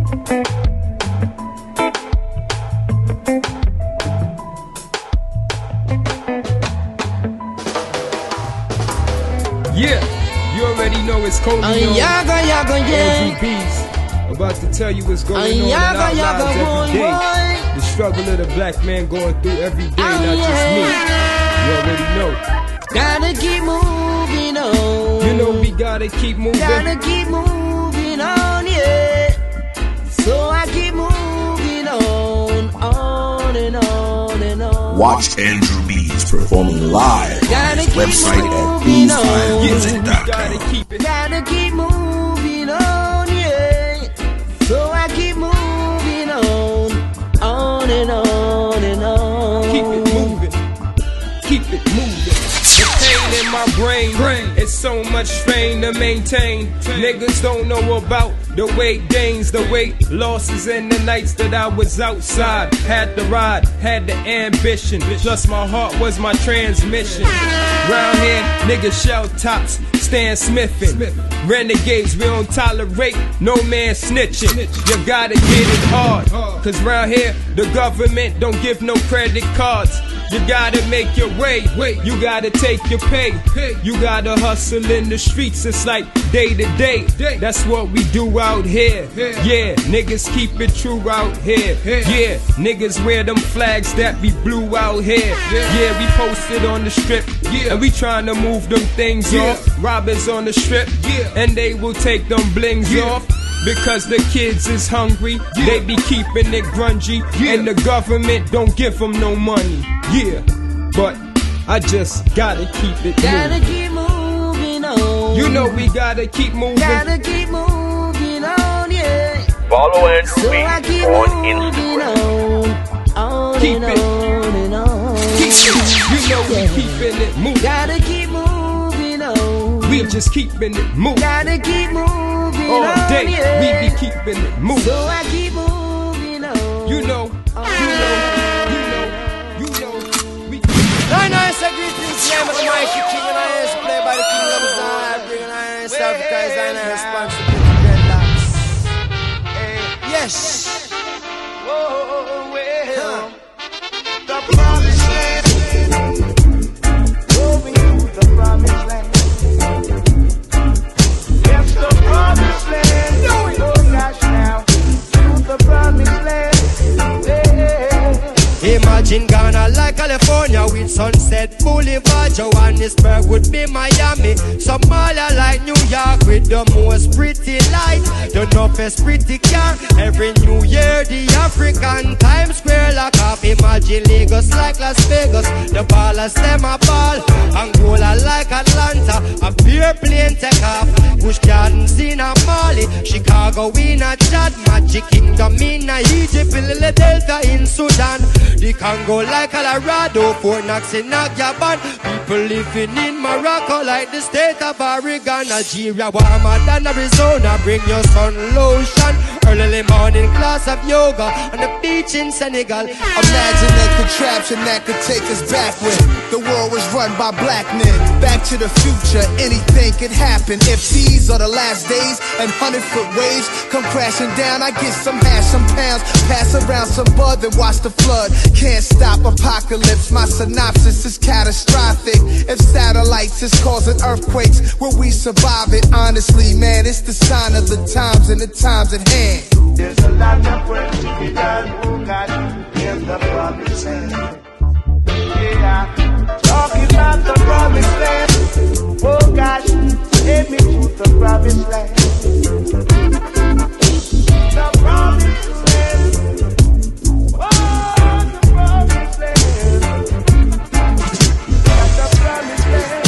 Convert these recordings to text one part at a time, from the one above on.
Yeah, you already know it's Cody. Andrew B's about to tell you what's going on in our lives every day. The struggle of the black man going through every day, not just me. You already know. Gotta keep moving on. You know we gotta keep moving. Gotta keep moving on, yeah. So I keep moving on and on and on. Watch Andrew B's performing live on his website at bsmusic.com. Gotta keep moving on, yeah. So I keep moving on and on and on. Keep it moving. Keep it moving. The pain in my brain, it's so much strain to maintain. Niggas don't know about the weight gains, the weight losses, and the nights that I was outside. Had the ride, had the ambition, plus my heart was my transmission. Round here, niggas shell tops, Stan Smithin'. Renegades, we don't tolerate no man snitching. You gotta get it hard, cause round here, the government don't give no credit cards. You gotta make your way, you gotta take your pay. You gotta hustle in the streets, it's like day to day. That's what we do out here. Yeah, niggas keep it true out here. Yeah, niggas wear them flags that be blue out here. Yeah, we posted on the strip, and we tryna move them things off. Robbers on the strip, and they will take them blings off. Because the kids is hungry, they be keeping it grungy, and the government don't give them no money. Yeah, but I just gotta keep it moving. Gotta keep moving on. You know we gotta keep moving. Gotta keep moving on, yeah. Follow Andrew So B I keep on moving Instagram. on Keep and it. on and on. Keep it. You know we keeping it moving. Gotta keep moving on. We just keeping it moving. Gotta keep moving All on, day, yeah. we be keeping it moving. So I keep moving on. You know, we Nice greetings, name of the mighty king, and I is played by the king of Zion, bringing I in South Africa is I responsibility for dreadlocks. Yes. Whoa, well, the promised land, moving to the promised land. Yes, the promised land, oh gosh now, to the promised land. Imagine Ghana like California with Sunset Boulevard. Johannesburg would be Miami. Somalia like New York with the most pretty light. The toughest pretty car. Every New Year the African Times Square lock off. Imagine Lagos like Las Vegas. The ballers them a ball. Angola like Atlanta. A pure plane take off. Busch Gardens in a Mali. Chicago in a Chad. Magic Kingdom in a Egypt. Lily Delta in Sudan. The Congo like Colorado, Fort Knox in Nagyaban. People living in Morocco like the state of Oregon. Algeria warmer than Arizona. Bring your sun lotion. Early morning class of yoga on the beach in Senegal. Imagine a contraption that could take us backward. The world was run by black men. Back to the future, anything could happen. If these are the last days and 100-foot waves come crashing down, I get some hash, some pounds, pass around some bud, then watch the flood. Can't stop apocalypse, my synopsis is catastrophic. If satellites is causing earthquakes, will we survive it? Honestly, man, it's the sign of the times and the times at hand. There's a lot of work to be done, oh God, in the promised land. Yeah, talking about the promised land. Oh God, take me to the promised land. The promised land. Oh, the promised land. The promised land.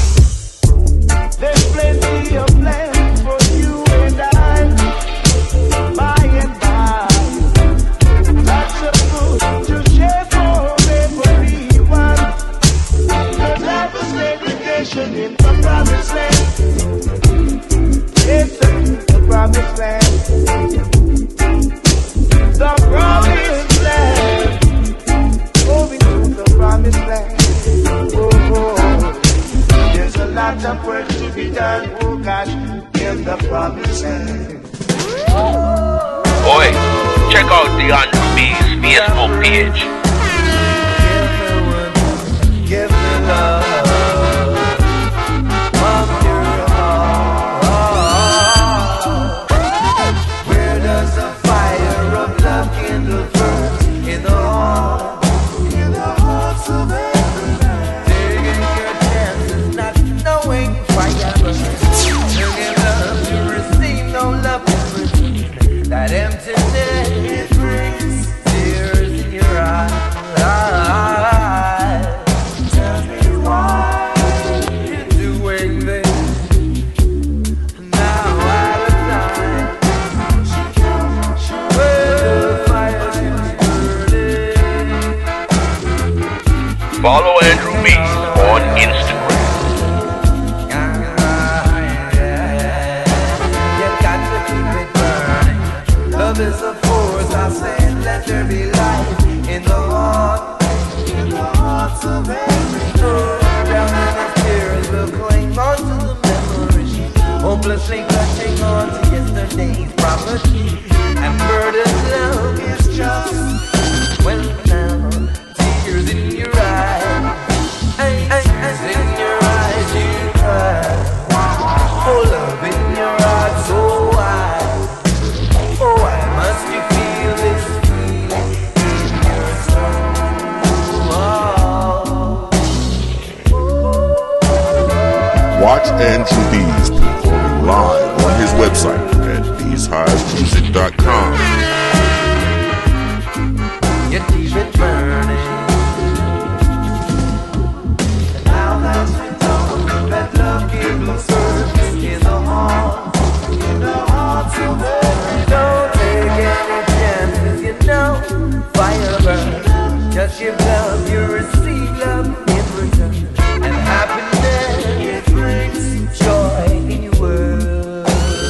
There's plenty of land for you and I. out the Andrew B's Facebook page. Give me love from your heart. Where does the fire of love kindle first? In the heart, in the hearts of every man. Taking your chances, not knowing fire burns. Taking love to receive no love in return. That emptiness, it brings tears in your eyes. Follow Andrew B on Instagram. You got to keep it burning. Love is a force, I said, let there be light in the heart, in the hearts of every soul. Down in the tears will cling on to the memories, hopelessly clutching on to yesterday's property. And burdened love is just well down, tears in your eyes. In your eyes you cry. Oh, love in your heart so wide. Oh, why must you feel this feeling in your soul? Watch Andrew B's performing live on his website at thesehivesmusic.com. You keep it burning. That love gives service in the heart, in the hearts of every. Don't take any chances, you know. Fire burn, just give love, you receive love in return. And happiness, it brings joy in your world.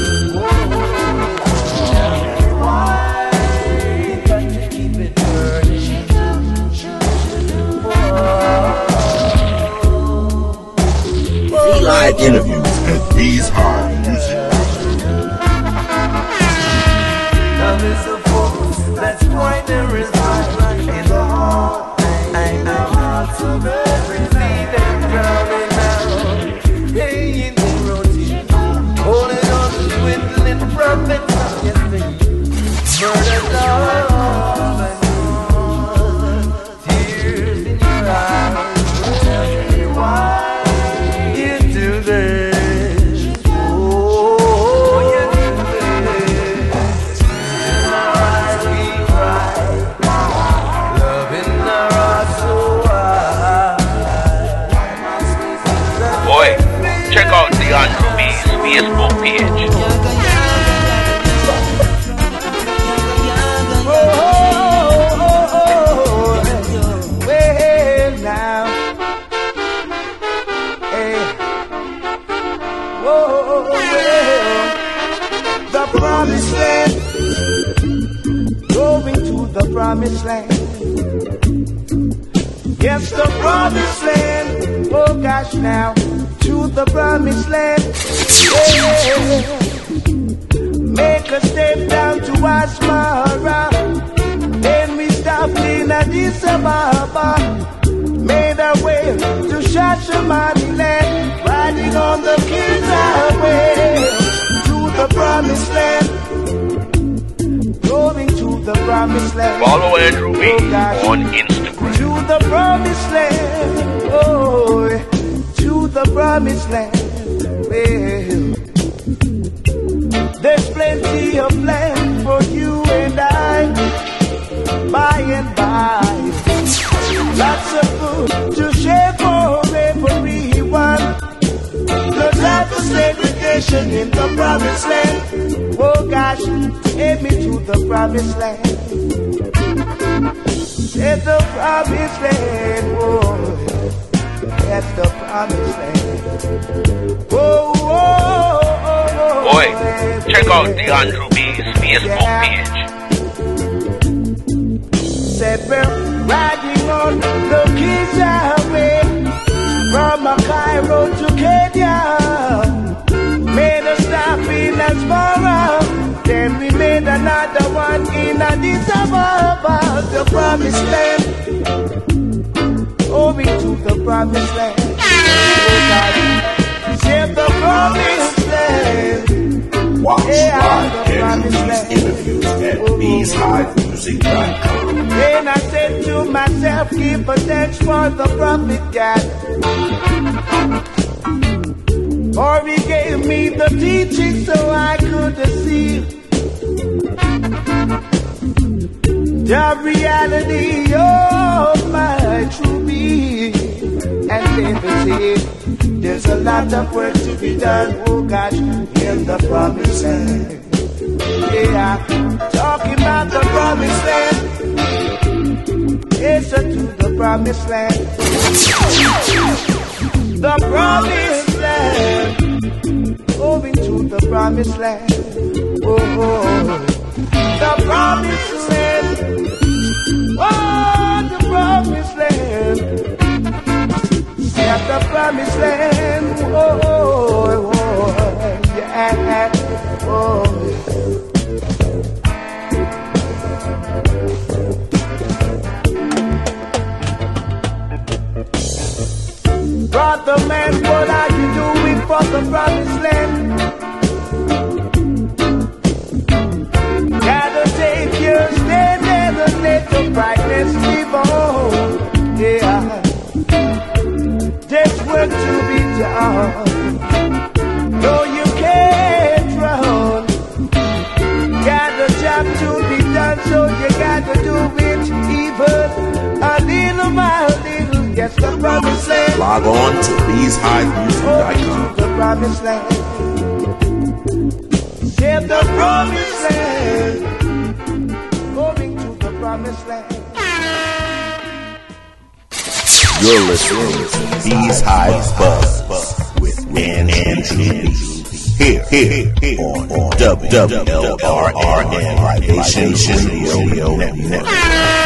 Why? You got to keep it burning. Live interviews at These High Music. Love is a force, that's why there is life in the heart. Hearts of every see them drowning now. Hey, in the routine, holding on to dwindling profits of yesterday. Murder, love, and tears in your eyes. Tell me why. Check out the Andrew B's Facebook page. Well now, hey, well, the promised land, going to the promised land. Yes, the promised land. Oh gosh, now. To the promised land, yeah. Make a step down to Asmara. Then we stopped in Addis Ababa. Made our way to Shashamani land, riding on the King's Highway. To the promised land, going to the promised land. Follow Andrew B on Instagram. To the promised land, oh, to the promised land. Well, there's plenty of land for you and I, by and by. Lots of food to share for everyone. No time for segregation in the promised land. Oh gosh, take me to the promised land. It's the promised land, oh. That's the promised land. Oh, oh, oh, oh. Boy, check out the Andrew B's Facebook page. Said we're riding on the King's Highway from Cairo to Kenya. Made a stop in Asmara, then we made another one in a this about the promised land. Moving to the promised land. Share the promised land. Watch live interviews at BeesHiveMusic.com. Then I said to myself, give a thanks for the prophet God. For he gave me the teaching so I could see the reality of my true being. And then they say, there's a lot of work to be done, oh gosh, in the promised land. Yeah, talking about the promised land. It's to the promised land. The promised land. Moving to the promised land. Oh, the promised land. Oh, the promised land. Yeah, the promised land. Oh, yeah. Oh. Brother man, what are you doing for the promised land? Gotta take your stand and let the brightness live on. Yeah, there's work to be done. No, you can't run. Got a job to be done, so you gotta do it even a little by a little. Yes, the promised land. Log on to BeesHiveMusic.com. The promised land. Share the promised land. Going to the promised land. You're listening to BeesHive Buzz with Andrew here on WLRN Vibration Radio Network.